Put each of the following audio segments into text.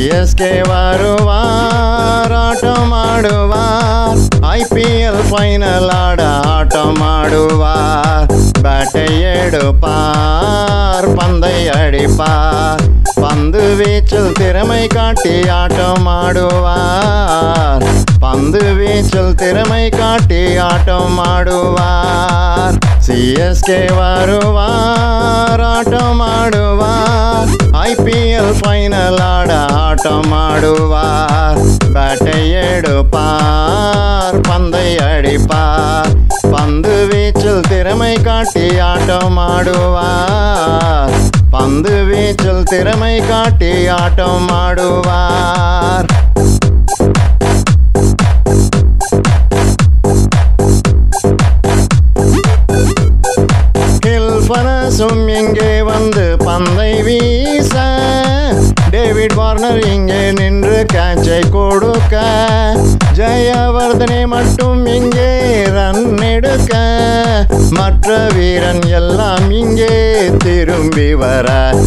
CSK வருவார் ஆட்டமாடுவார் IPL final ஆட ஆட்டமாடுவார் பேட்டை எடுப்பார் பந்தை அடிப்பார் பந்து வீச்சில் திறமை காட்டி ஆட்டமாடுவார் பந்து வீச்சில் திறமை காட்டி ஆட்டமாடுவார் CSK வருவார் ஆட்டமாடுவார் IPL ஃபைனல் ஆட ஆட்டமாடுவார் பேட்டை எடுப்பார் பந்தை அடிப்பார் பந்து வீச்சில் திறமை காட்டி ஆட்டமாடுவார் பந்து வீச்சில் திறமை காட்டி ஆட்டமாடுவார் பனசும் இங்கே வந்து பந்தை வீச டேவிட் வார்னர் இங்கே நின்று கேட்சை கொடுக்க ஜெயவர்தனை மட்டும் இங்கே ரன் எடுக்க மற்ற வீரன் எல்லாம் இங்கே திரும்பி வர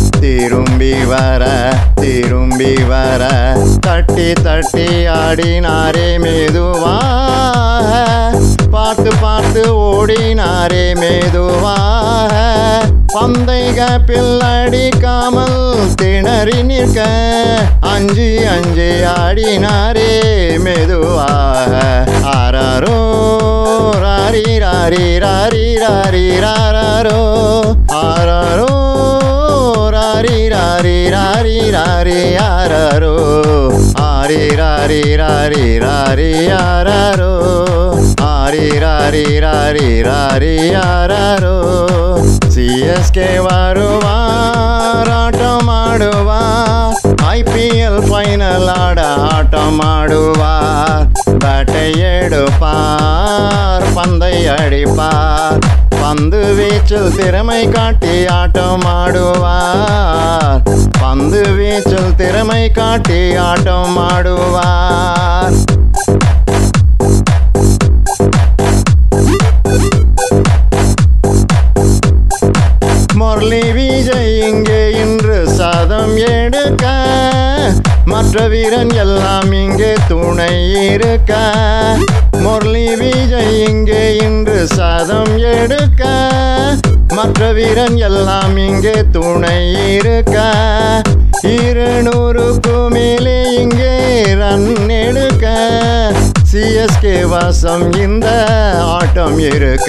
தட்டி தட்டி ஆடினாரே மெதுவாக பார்த்து பார்த்து ஓடினாரே மெதுவாக பந்தை கேப்பில் அடிக்காமல் திணறி நிற்க அஞ்சு ஆடினாரே மெதுவாக ஆராரோ ராரி ராரி ராரி ராரி ராரோ ஆராரோ ராரி ராரி ராரி ராரி ஆராரோ ஆரி ராரி ராரி ராரி ஆராரோ ஆரி ராரி ராரி ராரி ஆராரோ CSK வருவார் ஆட்டமாடுவார் IPL ஃபைனல் ஆட ஆட்டமாடுவார் பேட்டை எடுப்பார் பந்தை அடிப்பார் பந்து வீச்சில் திறமை காட்டி ஆட்டமாடுவார் பந்து வீச்சில் திறமை காட்டி ஆட்டமாடுவார் முரளி விஜய் இங்கே இன்று சதம் எடுக்க மற்ற வீரன் எல்லாம் இங்கே துணை இருக்க முரளி விஜய் இங்கே இன்று சதம் எடுக்க மற்ற வீரன் எல்லாம் இங்கே துணை இருக்க 200க்கு மேலே இங்கே ரன் எடுக்க CSK வசம் இந்த ஆட்டம் இருக்க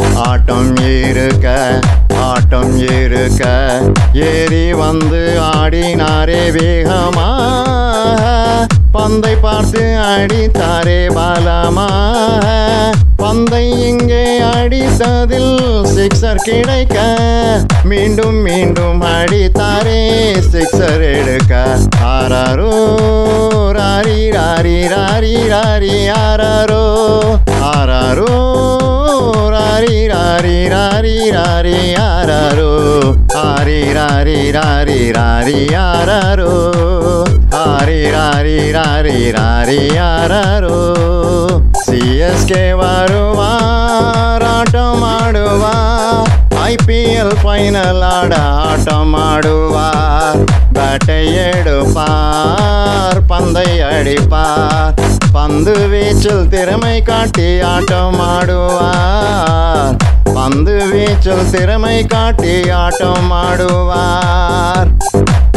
ஏறி வந்து ஆடினாரே வேகமாக பந்தை பார்த்து அடித்தாரே பலமாக பந்தை இங்கே அடித்ததில் சிக்ஸர் கிடைக்க மீண்டும் அடித்தாரே சிக்ஸர் எடுக்க ஆராரோ ராரி ராரி ராரி ராரி ஆராரோ ஆராரோ ராரி ராரி ராரி ராரி ஆராரோ ஆரி ராரி ராரி ராரி ஆராரோ ஆரி ராரி ராரி ராரி ஆராரோ CSK வருவார் ஆட்டமாடுவார் IPL ஃபைனல் ஆட ஆட்டமாடுவார் பேட்டை எடுப்பார் பந்தை அடிப்பார் பந்து வீச்சில் திறமை காட்டி ஆட்டமாடுவார் பந்து வீச்சில் திறமை காட்டி ஆட்டமாடுவார்